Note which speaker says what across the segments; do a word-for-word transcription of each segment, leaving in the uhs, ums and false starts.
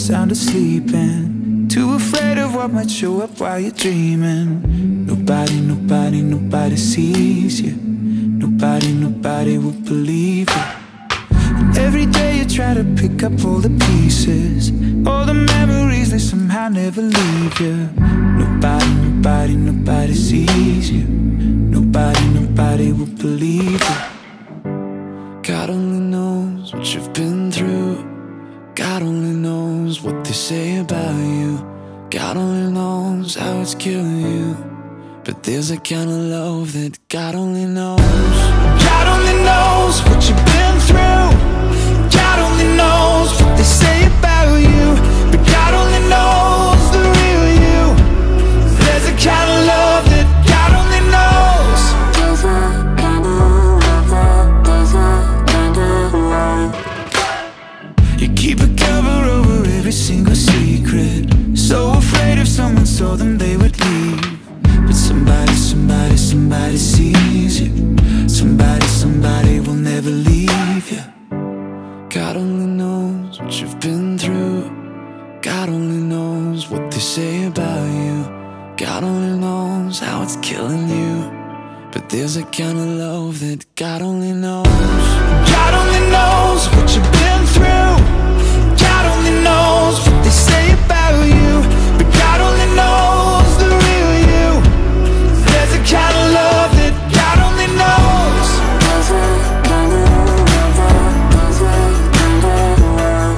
Speaker 1: sound asleep and too afraid of what might show up while you're dreaming. Nobody, nobody, nobody sees you. Nobody, nobody will believe you. And every day you try to pick up all the pieces, all the memories, they somehow never leave you. Nobody, nobody, nobody sees you. Nobody, nobody will believe you.
Speaker 2: God only knows what you've been through. God only knows what they say about you. God only knows how it's killing you. But there's a kind of love that God only knows. God only knows what you've been through. God only knows what they say about you. But God only knows the real you. There's a kind of love that God only knows. There's a kind of love that, there's a kind of love.
Speaker 1: You keep a cover over every single secret, so afraid if someone saw them they would leave. But somebody, somebody, somebody sees you. Somebody, somebody will never leave you.
Speaker 2: God only knows what you've been through. God only knows what they say about you. God only knows how it's killing you. But there's a kind of love that God only knows. God only knows what you've been through. God only knows what they say about you. But God only knows the real you. There's a kind of love that God only knows. There's a kind of love that, there's a kind of love.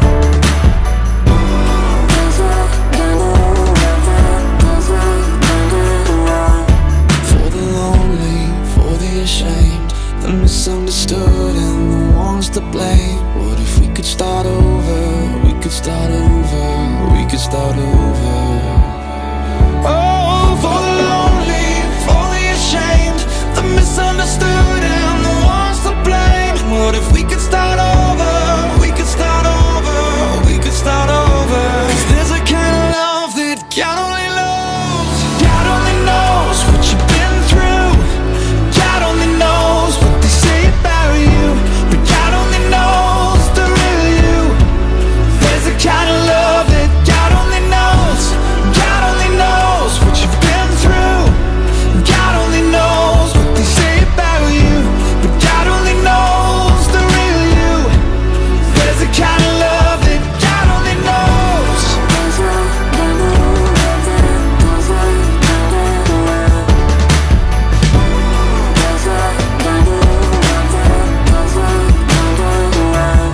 Speaker 2: There's a kind of love that, there's a kind of love. For the lonely, for the ashamed, the misunderstood and the ones to blame. What if we could start over? We could start over. We could start over. Oh, for the lonely, for the ashamed, the misunderstood and the ones to blame. What if we could start over? We could start over. We could start over. 'Cause there's a kind of love that God only knows. God only knows what you've been through. God only knows what they say about you. But God only knows the real you. There's a kind of love that God only knows. God only knows what you've been through. God only knows what they say about you. But God only knows the real you. There's a kind of love that God only knows. There's a kind of love that, there's a kind of love. There's a kind of love that, there's a kind of love.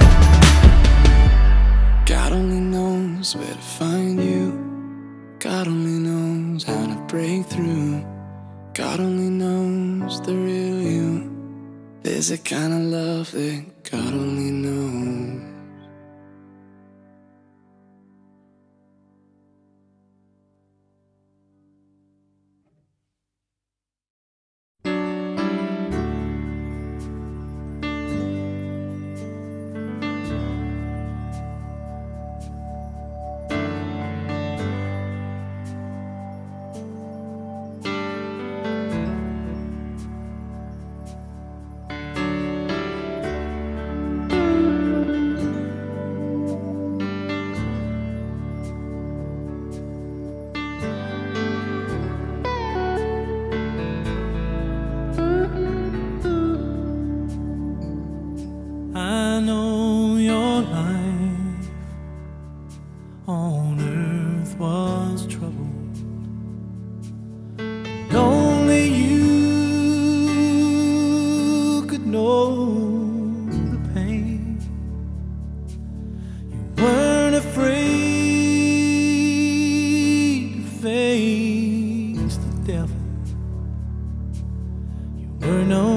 Speaker 2: God only knows where to find you. God only knows how to break through. God only knows the real you. There's a kind of love that God only knows.
Speaker 3: I know your life on earth was troubled, and only you could know the pain. You weren't afraid to face the devil. You were no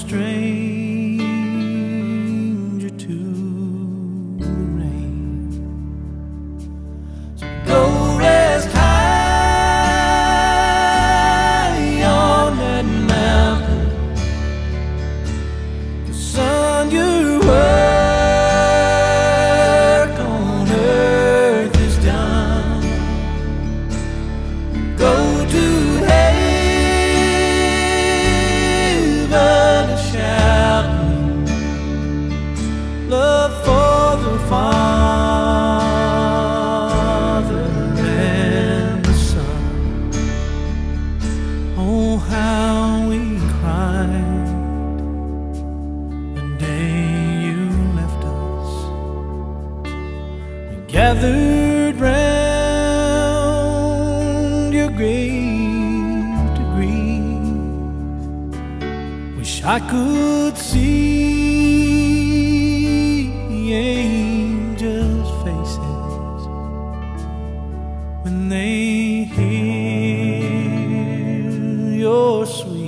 Speaker 3: stranger to the rain. So go rest high. I could see the angels' faces when they hear your sweet